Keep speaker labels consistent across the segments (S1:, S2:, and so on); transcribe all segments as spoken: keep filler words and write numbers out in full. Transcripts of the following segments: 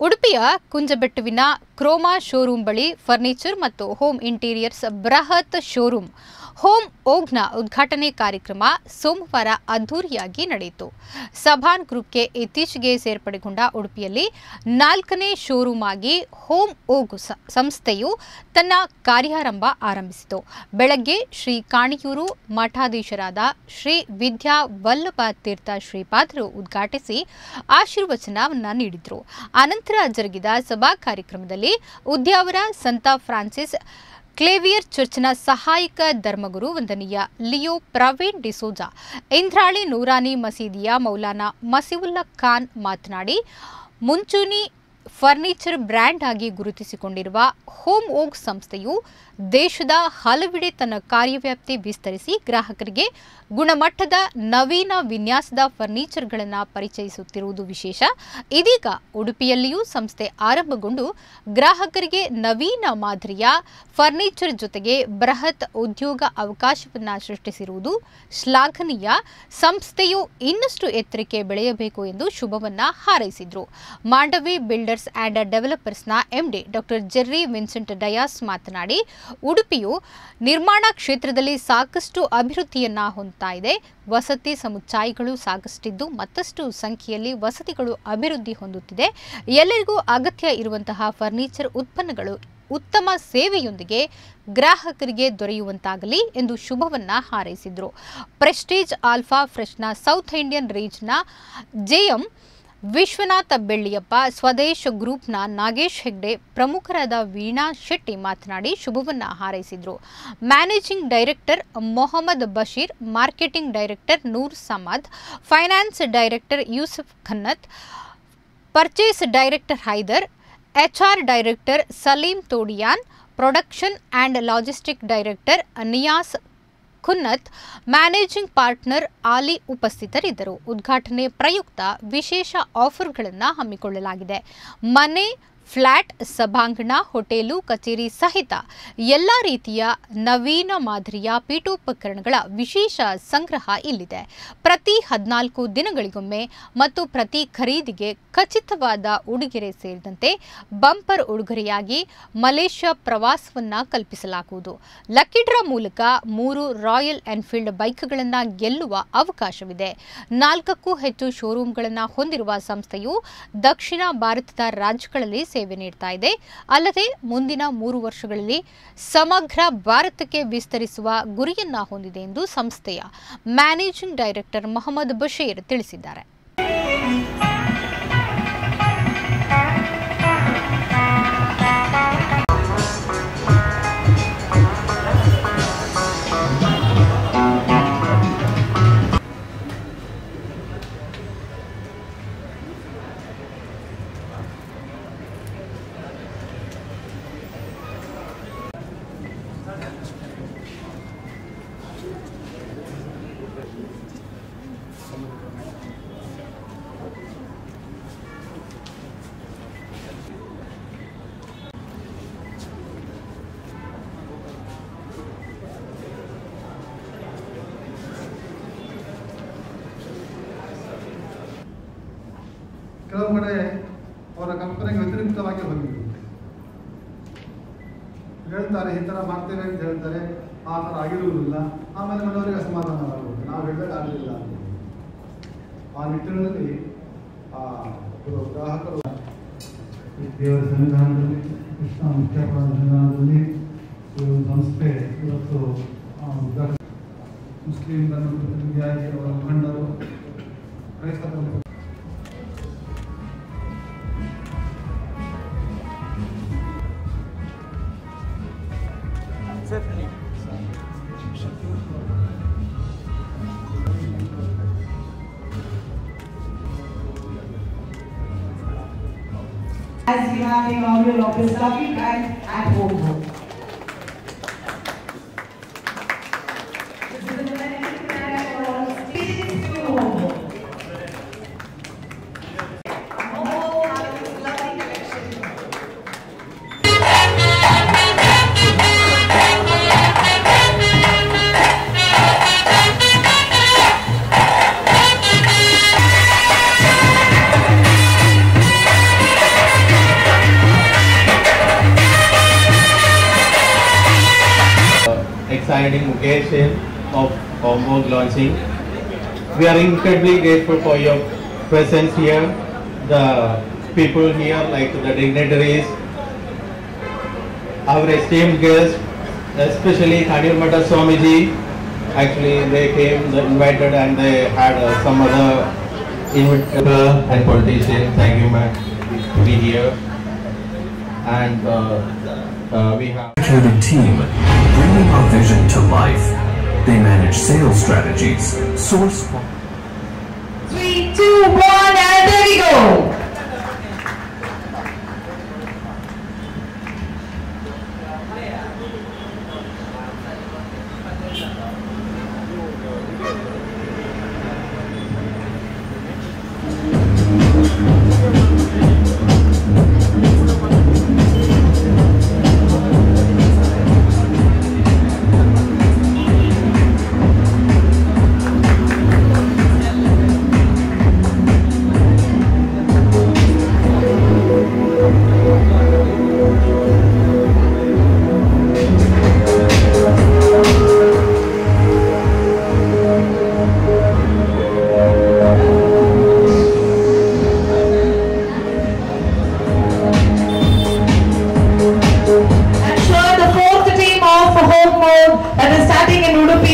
S1: ಉಡುಪಿಯ ಕುಂಜಬೆಟ್ಟುವಿನ Croma showroom ಬಳಿ ಫರ್ನಿಚರ್ ಮತ್ತು ಹೋಮ್ ಇಂಟೀರಿಯರ್ಸ್ ಬೃಹತ್ ಶೋರೂಮ್ ಹೋಮ್ ಓಗ್ನ ಉದ್ಘಾಟನೆ ಕಾರ್ಯಕ್ರಮ ಸೋಮವಾರ ಅದ್ದೂರಿಯಾಗಿ ನಡೆಯಿತು. ಸಭಾನ್ ಗ್ರೂಪ್ಗೆ ಇತ್ತೀಚೆಗೆ ಸೇರ್ಪಡೆಗೊಂಡ ಉಡುಪಿಯಲ್ಲಿ ನಾಲ್ಕನೇ ಶೋರೂಮ್ ಆಗಿ ಹೋಮ್ ಓಗ್ ಸಂಸ್ಥೆಯು ತನ್ನ ಕಾರ್ಯಾರಂಭ ಆರಂಭಿಸಿತು. ಬೆಳಗ್ಗೆ ಶ್ರೀ ಕಾಣಿಯೂರು ಮಠಾಧೀಶರಾದ ಶ್ರೀ ವಿದ್ಯಾ ವಲ್ಲಭ ತೀರ್ಥ ಶ್ರೀಪಾದರು ಉದ್ಘಾಟಿಸಿ ಆಶೀರ್ವಚನವನ್ನು ನೀಡಿದರು. ಅನಂತರ ಜರುಗಿದ ಸಭಾ ಕಾರ್ಯಕ್ರಮದಲ್ಲಿ ಉದ್ಯಾವರ ಸಂತ ಫ್ರಾನ್ಸಿಸ್ ಕ್ಲೇವಿಯರ್ ಚರ್ಚ್ನ ಸಹಾಯಕ ಧರ್ಮಗುರು ವಂದನೀಯ ಲಿಯೋ ಪ್ರವೀಣ್ ಡಿಸೋಜಾ, ಇಂದ್ರಾಳಿ ನೂರಾನಿ ಮಸೀದಿಯ ಮೌಲಾನಾ ಮಸೀವುಲ್ಲಾ ಖಾನ್ ಮಾತನಾಡಿ, ಮುಂಚೂಣಿ ಫರ್ನಿಚರ್ ಬ್ರ್ಯಾಂಡ್ ಆಗಿ ಗುರುತಿಸಿಕೊಂಡಿರುವ ಹೋಮ್ ಓಗ್ ಸಂಸ್ಥೆಯು ದೇಶದ ಹಲವೆಡೆ ತನ್ನ ಕಾರ್ಯವ್ಯಾಪ್ತಿ ವಿಸ್ತರಿಸಿ ಗ್ರಾಹಕರಿಗೆ ಗುಣಮಟ್ಟದ ನವೀನ ವಿನ್ಯಾಸದ ಫರ್ನಿಚರ್ಗಳನ್ನು ಪರಿಚಯಿಸುತ್ತಿರುವುದು ವಿಶೇಷ. ಇದೀಗ ಉಡುಪಿಯಲ್ಲಿಯೂ ಸಂಸ್ಥೆ ಆರಂಭಗೊಂಡು ಗ್ರಾಹಕರಿಗೆ ನವೀನ ಮಾದರಿಯ ಫರ್ನಿಚರ್ ಜೊತೆಗೆ ಬೃಹತ್ ಉದ್ಯೋಗ ಅವಕಾಶವನ್ನು ಸೃಷ್ಟಿಸಿರುವುದು ಶ್ಲಾಘನೀಯ. ಸಂಸ್ಥೆಯು ಇನ್ನಷ್ಟು ಎತ್ತರಕ್ಕೆ ಬೆಳೆಯಬೇಕು ಎಂದು ಶುಭವನ್ನ ಹಾರೈಸಿದರು. ಮಾಂಡವಿ ಬಿಲ್ಡರ್ಸ್ ಆ್ಯಂಡ್ ಡೆವಲಪರ್ಸ್ನ MD doctor Jerry Vincent Dias ಮಾತನಾಡಿ, ಉಡುಪಿಯು ನಿರ್ಮಾಣ ಕ್ಷೇತ್ರದಲ್ಲಿ ಸಾಕಷ್ಟು ಅಭಿವೃದ್ಧಿಯನ್ನ ಹೊಂದುತ್ತಾ ಇದೆ. ವಸತಿ ಸಮುಚ್ಚಯಗಳು ಸಾಕಷ್ಟಿದ್ದು ಮತ್ತಷ್ಟು ಸಂಖ್ಯೆಯಲ್ಲಿ ವಸತಿಗಳು ಅಭಿವೃದ್ಧಿ ಹೊಂದುತ್ತಿದೆ. ಎಲ್ಲರಿಗೂ ಅಗತ್ಯ ಇರುವಂತಹ ಫರ್ನಿಚರ್ ಉತ್ಪನ್ನಗಳು ಉತ್ತಮ ಸೇವೆಯೊಂದಿಗೆ ಗ್ರಾಹಕರಿಗೆ ದೊರೆಯುವಂತಾಗಲಿ ಎಂದು ಶುಭವನ್ನ ಹಾರೈಸಿದರು. ಪ್ರೆಸ್ಟೀಜ್ ಆಲ್ಫಾ ಫ್ರೆಶ್ನ ಸೌತ್ ಇಂಡಿಯನ್ ರೇಂಜ್ನ ಜೆಎಂ ವಿಶ್ವನಾಥ ಬೆಳ್ಳಿಯಪ್ಪ, ಸ್ವದೇಶ್ ಗ್ರೂಪ್ನ ನಾಗೇಶ್ ಹೆಗ್ಡೆ, ಪ್ರಮುಖರಾದ ವೀಣಾ ಶೆಟ್ಟಿ ಮಾತನಾಡಿ ಶುಭವನ್ನ ಹಾರೈಸಿದರು. Managing director Mohammed Basheer, marketing director Noor Samad, finance director Yusuf Khannat, purchase director Haider, HR director Saleem Thodiyan, production and logistic director Niyas Khunnat, managing partner Ali ಉಪಸ್ಥಿತರಿದ್ದರು. ಉದ್ಘಾಟನೆ ಪ್ರಯುಕ್ತ ವಿಶೇಷ ಆಫರ್ಗಳನ್ನು ಹಮ್ಮಿಕೊಳ್ಳಲಾಗಿದೆ. ಮನೆ, ಫ್ಲಾಟ್, ಸಭಾಂಗಣ, ಹೋಟೆಲು, ಕಚೇರಿ ಸಹಿತ ಎಲ್ಲ ರೀತಿಯ ನವೀನ ಮಾದರಿಯ ಪೀಠೋಪಕರಣಗಳ ವಿಶೇಷ ಸಂಗ್ರಹ ಇಲ್ಲಿದೆ. ಪ್ರತಿ ಹದಿನಾಲ್ಕು ದಿನಗಳಿಗೊಮ್ಮೆ ಮತ್ತು ಪ್ರತಿ ಖರೀದಿಗೆ ಖಚಿತವಾದ ಉಡುಗೊರೆ ಸೇರಿದಂತೆ ಬಂಪರ್ ಉಡುಗೊರೆಯಾಗಿ ಮಲೇಷ್ಯಾ ಪ್ರವಾಸವನ್ನು ಕಲ್ಪಿಸಲಾಗುವುದು. ಲಕ್ಕಿ ಡ್ರಾ ಮೂಲಕ ಮೂರು ರಾಯಲ್ ಎನ್ಫೀಲ್ಡ್ ಬೈಕ್ಗಳನ್ನು ಗೆಲ್ಲುವ ಅವಕಾಶವಿದೆ. ನಾಲ್ಕಕ್ಕೂ ಹೆಚ್ಚು ಶೋರೂಮ್ಗಳನ್ನು ಹೊಂದಿರುವ ಸಂಸ್ಥೆಯು ದಕ್ಷಿಣ ಭಾರತದ ರಾಜ್ಯಗಳಲ್ಲಿ ಸೇವೆ ನೀಡ್ತಾ ಇದೆ. ಅಲ್ಲದೆ ಮುಂದಿನ ಮೂರು ವರ್ಷಗಳಲ್ಲಿ ಸಮಗ್ರ ಭಾರತಕ್ಕೆ ವಿಸ್ತರಿಸುವ ಗುರಿಯನ್ನ ಹೊಂದಿದೆ ಎಂದು ಸಂಸ್ಥೆಯ ಮ್ಯಾನೇಜಿಂಗ್ ಡೈರೆಕ್ಟರ್ ಮೊಹಮ್ಮದ್ ಬಶೀರ್ ತಿಳಿಸಿದ್ದಾರೆ.
S2: ಕೆಲವು ಕಡೆ ಅವರ ಕಲ್ಪನೆಗೆ ವ್ಯತಿರಿಕ್ತವಾಗಿ ಹೋಗಿರುತ್ತೆ. ಹೇಳ್ತಾರೆ ಈ ಥರ ಮಾಡ್ತೇವೆ ಅಂತ ಹೇಳ್ತಾರೆ, ಆ ಥರ ಆಗಿರುವುದಿಲ್ಲ. ಆಮೇಲೆ ಮನೆಯವರಿಗೆ ಅಸಮಾಧಾನ ಆಗುತ್ತೆ, ನಾವು ಹೇಳಿದಾಗ ಆಗಲಿಲ್ಲ ಅಂತ. ಆ ನಿಟ್ಟಿನಲ್ಲಿ ಆ ಗ್ರಾಹಕರು ದೇವರ ಸಂವಿಧಾನದಲ್ಲಿ, ಕೃಷ್ಣ ಮುಖ್ಯಪದ ಸಂವಿಧಾನದಲ್ಲಿ ಸಂಸ್ಥೆ ಇವತ್ತು ಮುಸ್ಲಿಂ ಧರ್ಮದ ಪ್ರತಿನಿಧಿಯಾಗಿ ಅವರ ಮುಖಂಡರು, ಕ್ರೈಸ್ತ
S3: as we have the inaugural of this lucky brand at home. This is an American brand for space to home. Oh, this lovely collection.
S4: signing Mukesh of Homebook launching. We are incredibly grateful for your presence here, the people here, like the dignitaries, our esteemed guests, especially Khanir Mata Swamiji. Actually, they came, they invited, and they had uh, some other invitator and politician. Thank you, man, to be here. And uh, uh, we have
S5: a team bringing our vision to life. They manage sales strategies, source.
S3: Three, two, one, and there we go. That is starting in Udupi.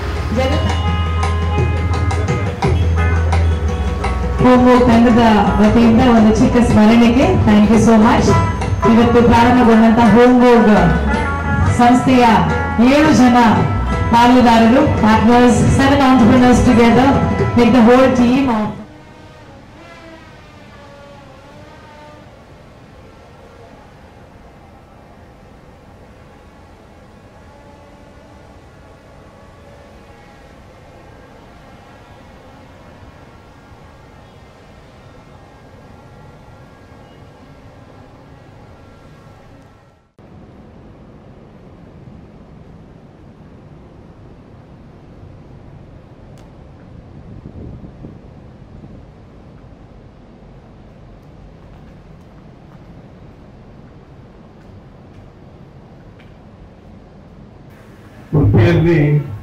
S3: Homebook ತಂಡದ ವತಿಯಿಂದ ಒಂದು ಚಿಕ್ಕ ಸ್ಮರಣೆಗೆ thank you so much. ಇವತ್ತು ಪ್ರಾರಂಭಗೊಂಡಂತ Homeboard ಸಂಸ್ಥೆಯ ಏಳು ಜನ ಪಾಲುದಾರರು, partners, seven entrepreneurs together make the whole team of
S6: ಉಡುಪಿಯಲ್ಲಿ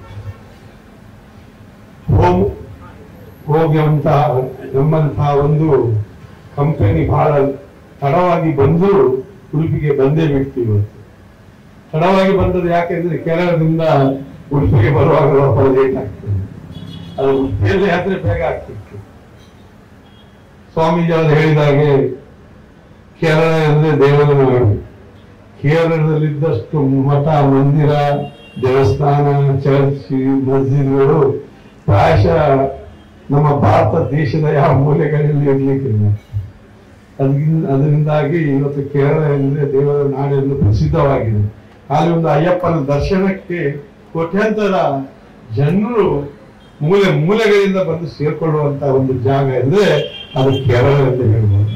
S6: ಹೋಮ್ ಹೋಗುವಂತ ನಮ್ಮಂತಹ ಒಂದು ಕಂಪನಿ ಬಹಳ ತಡವಾಗಿ ಬಂದು ಉಡುಪಿಗೆ ಬಂದೇ ಬಿಡ್ತೀವಿ. ತಡವಾಗಿ ಬಂದದ್ದು ಯಾಕೆಂದ್ರೆ ಕೇರಳದಿಂದ ಉಡುಪಿಗೆ ಬರುವಾಗ ಸ್ವಲ್ಪ ಲೇಟ್ ಆಗ್ತದೆ. ಅದು ಉಡುಪಿಯಲ್ಲಿ ಯಾತ್ರೆ ಬೇಗ ಆಗ್ತಿತ್ತು. ಸ್ವಾಮೀಜಿ ಅವರು ಹೇಳಿದಾಗೆ ಕೇರಳ ಅಂದ್ರೆ ದೇವರ ನಾಡು. ಕೇರಳದಲ್ಲಿದ್ದಷ್ಟು ಮಠ, ಮಂದಿರ, ದೇವಸ್ಥಾನ, ಚರ್ಚ್, ಮಸ್ಜಿದ್ಗಳು ಪ್ರಾಯಶಃ ನಮ್ಮ ಭಾರತ ದೇಶದ ಯಾವ ಮೂಲೆಗಳಲ್ಲಿ ಇರ್ಲಿಕ್ಕಿಲ್ಲ. ಅದರಿಂದ ಅದರಿಂದಾಗಿ ಇವತ್ತು ಕೇರಳ ಎಂದ್ರೆ ದೇವರ ನಾಡೆಂದು ಪ್ರಸಿದ್ಧವಾಗಿದೆ. ಅಲ್ಲಿ ಒಂದು ಅಯ್ಯಪ್ಪನ ದರ್ಶನಕ್ಕೆ ಕೋಟ್ಯಾಂತರ ಜನರು ಮೂಲೆ ಮೂಲೆಗಳಿಂದ ಬಂದು ಸೇರ್ಕೊಳ್ಳುವಂತ ಒಂದು ಜಾಗ ಅಂದ್ರೆ ಅದು ಕೇರಳ ಅಂತ ಹೇಳ್ಬೋದು.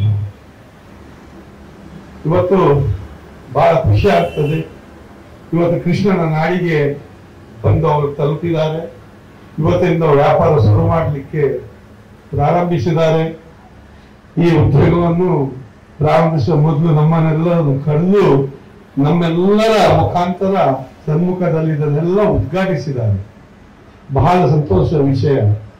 S6: ಇವತ್ತು ಬಹಳ ಖುಷಿ ಆಗ್ತದೆ. ಇವತ್ತು ಕೃಷ್ಣನ ನಾಡಿಗೆ ಬಂದು ಅವರು ತಲುಪಿದ್ದಾರೆ. ಇವತ್ತಿಂದ ವ್ಯಾಪಾರ ಶುರು ಮಾಡಲಿಕ್ಕೆ ಪ್ರಾರಂಭಿಸಿದ್ದಾರೆ. ಈ ಉದ್ಯೋಗವನ್ನು ಪ್ರಾರಂಭಿಸುವ ಮೊದಲು ನಮ್ಮನ್ನೆಲ್ಲ ಕರೆದು ನಮ್ಮೆಲ್ಲರ ಮುಖಾಂತರ ಸನ್ಮುಖದಲ್ಲಿ ಇದನ್ನೆಲ್ಲ ಉದ್ಘಾಟಿಸಿದ್ದಾರೆ. ಬಹಳ ಸಂತೋಷದ ವಿಷಯ.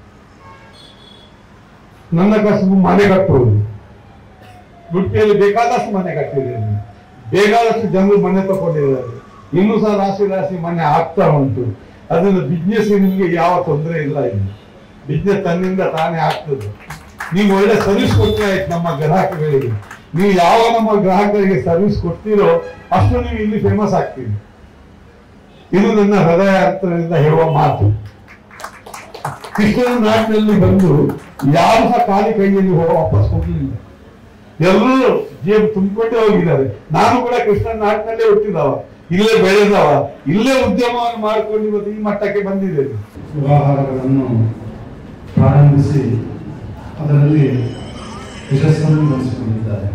S6: ನನ್ನ ಕಸಬು ಮನೆ ಕಟ್ಟುವುದು. ಉಡುಪಿಯಲ್ಲಿ ಬೇಕಾದಷ್ಟು ಮನೆ ಕಟ್ಟಿದ್ದೇನೆ, ಬೇಕಾದಷ್ಟು ಜನರು ಮನೆ ತಗೊಂಡಿದ್ದಾರೆ. ಇನ್ನೂ ಸಹ ರಾಶಿ ರಾಶಿ ಮನೆ ಆಗ್ತಾ ಉಂಟು. ಅದರಿಂದ ಬಿಸ್ನೆಸ್ ನಿಮ್ಗೆ ಯಾವ ತೊಂದರೆ ಇಲ್ಲ. ಇಲ್ಲಿ ಬಿಸ್ನೆಸ್ ತನ್ನಿಂದ ತಾನೇ ಆಗ್ತದೆ. ನೀವು ಒಳ್ಳೆ ಸರ್ವಿಸ್ ಕೊಟ್ಟರೆ ಆಯ್ತು ನಮ್ಮ ಗ್ರಾಹಕಗಳಿಗೆ. ನೀವು ಯಾವ ನಮ್ಮ ಗ್ರಾಹಕರಿಗೆ ಸರ್ವಿಸ್ ಕೊಡ್ತೀರೋ ಅಷ್ಟು ನೀವು ಇಲ್ಲಿ ಫೇಮಸ್ ಆಗ್ತೀರಿ. ಇದು ನನ್ನ ಹೃದಯ ಅರ್ಥದಿಂದ ಹೇಳುವ ಮಾತು. ಕೃಷ್ಣನ ನಾಡಿನಲ್ಲಿ ಬಂದು ಯಾರು ಸಹ ಖಾಲಿ ಕೈಯಲ್ಲಿ ವಾಪಸ್ ಕೊಡ್ಲಿಲ್ಲ. ಎಲ್ಲರೂ ಜೇಬು ತುಂಬಿಕೊಂಡೇ ಹೋಗಿದ್ದಾರೆ. ನಾನು ಕೂಡ ಕೃಷ್ಣನ ನಾಡಿನಲ್ಲೇ ಹುಟ್ಟಿದವ, ಇಲ್ಲೇ ಬೆಳೆದವ, ಇಲ್ಲೇ ಉದ್ಯಮವನ್ನು ಮಾಡಿಕೊಂಡು ಇವತ್ತು ಈ ಮಟ್ಟಕ್ಕೆ ಬಂದಿದ್ದೇನೆ.
S2: ವ್ಯವಹಾರಗಳನ್ನು ಪ್ರಾರಂಭಿಸಿ ಅದರಲ್ಲಿ ಯಶಸ್ಸನ್ನು ಗಳಿಸಿಕೊಂಡಿದ್ದಾರೆ.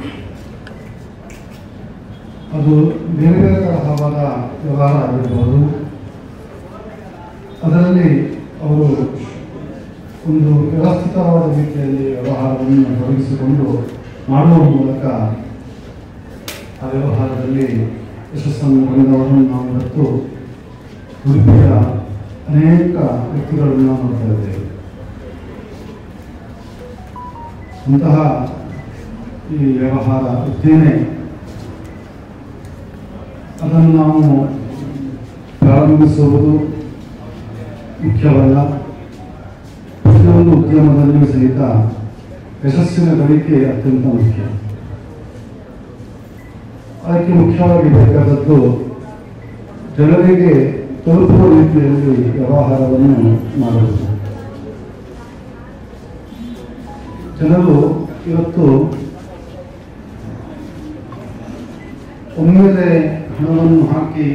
S2: ಅದು ಬೇರೆ ಬೇರೆ ತರಹವಾದ ವ್ಯವಹಾರ ಆಗಿರ್ಬೋದು. ಅದರಲ್ಲಿ ಅವರು ಒಂದು ವ್ಯವಸ್ಥಿತವಾದ ರೀತಿಯಲ್ಲಿ ವ್ಯವಹಾರವನ್ನು ತೊಡಗಿಸಿಕೊಂಡು ಮಾಡುವ ಮೂಲಕ ಆ ವ್ಯವಹಾರದಲ್ಲಿ ಯಶಸ್ಸನ್ನು ಪಡೆದವರನ್ನು ನಾವು ಇವತ್ತು ಉಡುಪಿಯ ಅನೇಕ ವ್ಯಕ್ತಿಗಳನ್ನು ನಾವು ನೋಡ್ತಾ ಇದ್ದೇವೆ. ಅಂತಹ ಈ ವ್ಯವಹಾರ ಉದ್ದಿಮೆ ಅದನ್ನು ನಾವು ಪ್ರಾರಂಭಿಸುವುದು ಮುಖ್ಯವಲ್ಲ. ಪ್ರತಿಯೊಂದು ಉದ್ಯಮದಲ್ಲಿಯೂ ಸಹಿತ ಯಶಸ್ಸಿನ ಗಳಿಕೆ ಅತ್ಯಂತ ಮುಖ್ಯ. ಅದಕ್ಕೆ ಮುಖ್ಯವಾಗಿ ಬೇಕಾದದ್ದು ಜನರಿಗೆ ತಲುಪುವ ರೀತಿಯಲ್ಲಿ ವ್ಯವಹಾರವನ್ನು ಮಾಡುವುದು. ಜನರು ಇವತ್ತು ಒಮ್ಮೆಲೆ ಹಣವನ್ನು ಹಾಕಿ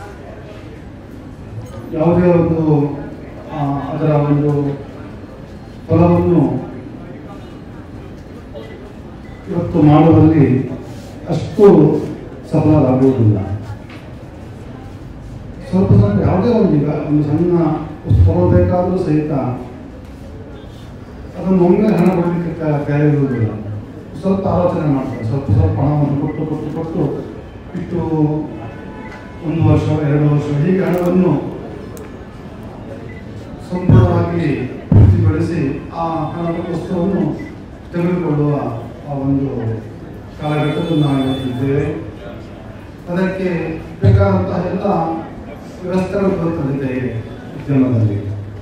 S2: ಯಾವುದೇ ಒಂದು ಅದರ ಒಂದು ಫಲವನ್ನು ಇವತ್ತು ಮಾಡುವಲ್ಲಿ ಅಷ್ಟು ಸಫಲರಾಗುವುದಿಲ್ಲ. ಸ್ವಲ್ಪ ಸ್ವಲ್ಪ ಯಾವುದೇ ಒಂದು ಈಗ ಒಂದು ಸಣ್ಣ ಕೊಡಬೇಕಾದರೂ ಸಹಿತ ಅದನ್ನು ಒಮ್ಮೆ ಹಣ ಕೊಡಲಿಕ್ಕೆ ತಯಾರಿರುವುದಿಲ್ಲ. ಸ್ವಲ್ಪ ಆಲೋಚನೆ ಮಾಡ್ತಾರೆ. ಸ್ವಲ್ಪ ಸ್ವಲ್ಪ ಹಣವನ್ನು ಕೊಟ್ಟು ಕೊಟ್ಟು ಕೊಟ್ಟು ಇಟ್ಟು ಒಂದು ವರ್ಷ ಎರಡು ವರ್ಷ ಹೀಗೆ ಹಣವನ್ನು ಸಂಪೂರ್ಣವಾಗಿ ತೃಪ್ತಿಗೊಳಿಸಿ ಆ ಹಣದ ವಸ್ತುವನ್ನು ತೆಗೆದುಕೊಳ್ಳುವ ಆ ಒಂದು ಕಾಲಘಟ್ಟದಲ್ಲಿ ನಾವು ಇದ್ದೇವೆ. ಅದಕ್ಕೆ ಬೇಕಾದಂತಹ ಎಲ್ಲ ವ್ಯವಸ್ಥೆಗಳು ಬರುತ್ತದೆ ಉದ್ಯಮದಲ್ಲಿ.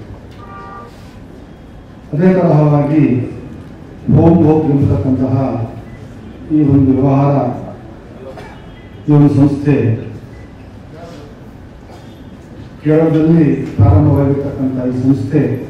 S2: ಅದೇ ತರಹವಾಗಿ ಹೋಮ್ ಹೋಪ್ ಎಂಬತಕ್ಕಂತಹ ಈ ಒಂದು ವ್ಯವಹಾರ, ಈ ಒಂದು ಸಂಸ್ಥೆ ಕೇರಳದಲ್ಲಿ ಪ್ರಾರಂಭವಾಗಿರ್ತಕ್ಕಂಥ ಈ ಸಂಸ್ಥೆ